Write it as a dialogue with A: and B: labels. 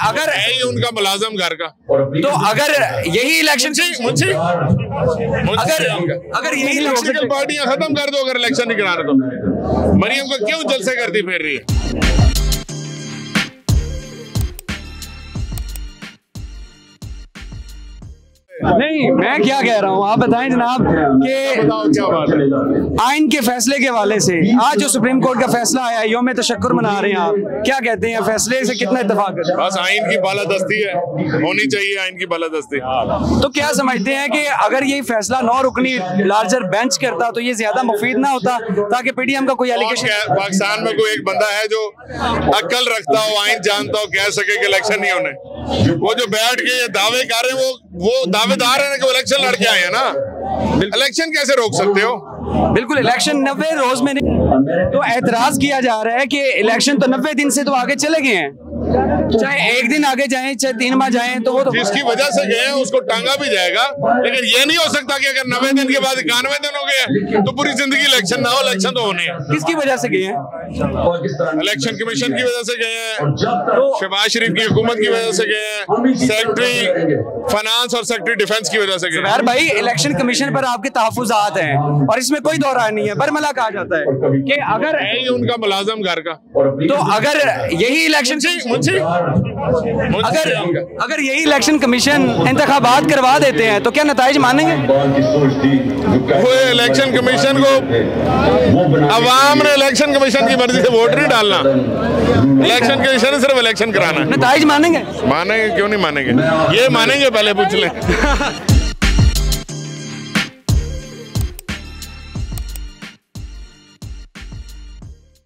A: अगर
B: है ही उनका मुलाजम घर का,
A: तो अगर यही इलेक्शन
B: मुझे
A: अगर यही
B: पॉलिटिकल पार्टियां खत्म कर दो अगर इलेक्शन नहीं कराना तो। मरियम को क्यों जलसे करती फिर रही है?
A: नहीं, मैं क्या कह रहा हूँ आप बताएं जनाब कि
B: बताओ क्या बात है।
A: आइन के फैसले के हवाले से आज जो सुप्रीम कोर्ट का फैसला आया, यौम तशक्कुर मना रहे हैं, आप क्या कहते हैं? फैसले से कितना इत्तेफाक करते हैं?
B: बस आइन की बालादस्ती है, होनी चाहिए आइन की बालादस्ती।
A: तो क्या समझते हैं कि अगर ये फैसला 9 रुकनी लार्जर बेंच करता तो ये ज्यादा मुफीद ना होता, ताकि पीडीएम का कोई एलिगेशन?
B: पाकिस्तान में कोई एक बंदा है जो अक्ल रखता हो, आइन जानता हो, कह सके कि इलेक्शन नहीं होने? वो जो बैठ के ये दावे कर रहे हैं वो दावेदार है ना कि वो इलेक्शन लड़के आए हैं ना। इलेक्शन कैसे रोक सकते हो?
A: बिल्कुल, इलेक्शन 90 रोज में नहीं। तो एतराज किया जा रहा है कि इलेक्शन तो 90 दिन से तो आगे चले गए हैं, चाहे एक दिन आगे जाएं चाहे 3 माह जाएं, तो वो तो
B: जिसकी वजह से गए हैं उसको टांगा भी जाएगा। लेकिन ये नहीं हो सकता कि अगर 90 दिन के बाद 91 दिन हो गए तो पूरी जिंदगी इलेक्शन ना हो। इलेक्शन तो होने हैं।
A: किसकी वजह से गए हैं?
B: इलेक्शन कमीशन की वजह से गए हैं, शहबाज शरीफ की हुकूमत की वजह से गए हैं, सेक्रेटरी फाइनेंस और सेक्रेटरी डिफेंस की वजह से गए हैं।
A: भाई, इलेक्शन कमीशन पर आपके तहफुजात हैं और इसमें कोई दो राय नहीं है। बरमला कहा जाता है कि अगर
B: है ही उनका मुलाजम घर का,
A: तो अगर यही इलेक्शन अगर यही इलेक्शन कमीशन इंतखाबात करवा देते हैं तो क्या नताइज मानेंगे?
B: वो इलेक्शन कमीशन को अवाम ने इलेक्शन कमीशन की मर्जी से वोट नहीं डालना। इलेक्शन कमीशन ने सिर्फ इलेक्शन कराना है।
A: नताइज मानेंगे?
B: मानेंगे, क्यों नहीं मानेंगे? ये मानेंगे, पहले पूछ लें।